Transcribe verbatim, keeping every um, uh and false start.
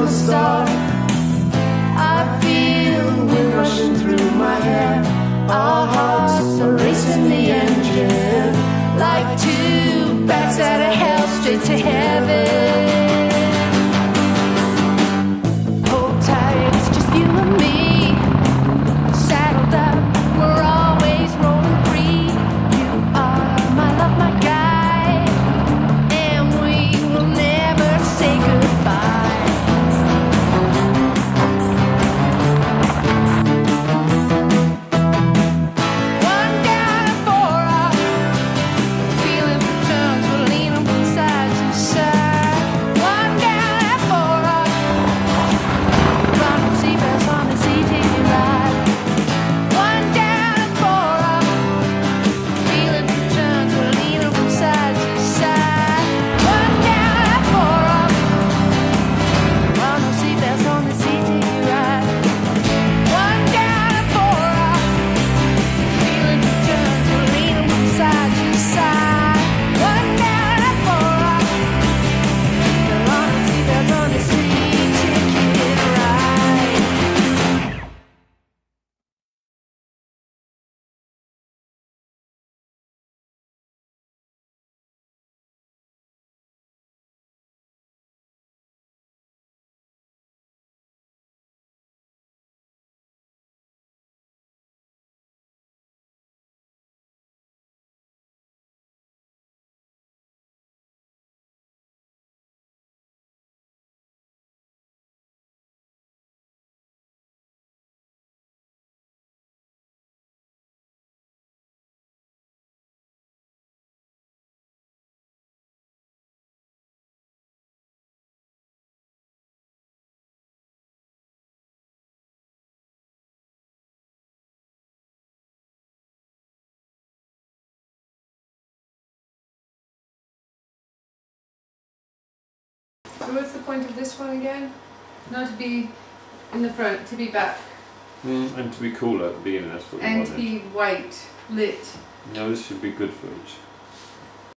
the start. I feel the wind rushing through my hair. Our hearts are racing the engine like two bats out of hell straight to heaven. Hold tight, it's just you and me. Saddled up, we're always rolling free. You are my love, my guide, and we will never say goodbye. So what's the point of this one again? Not to be in the front, to be back. Mm, and to be cooler at the beginning, that's what we And wanted. to be white, lit. No, this should be good footage.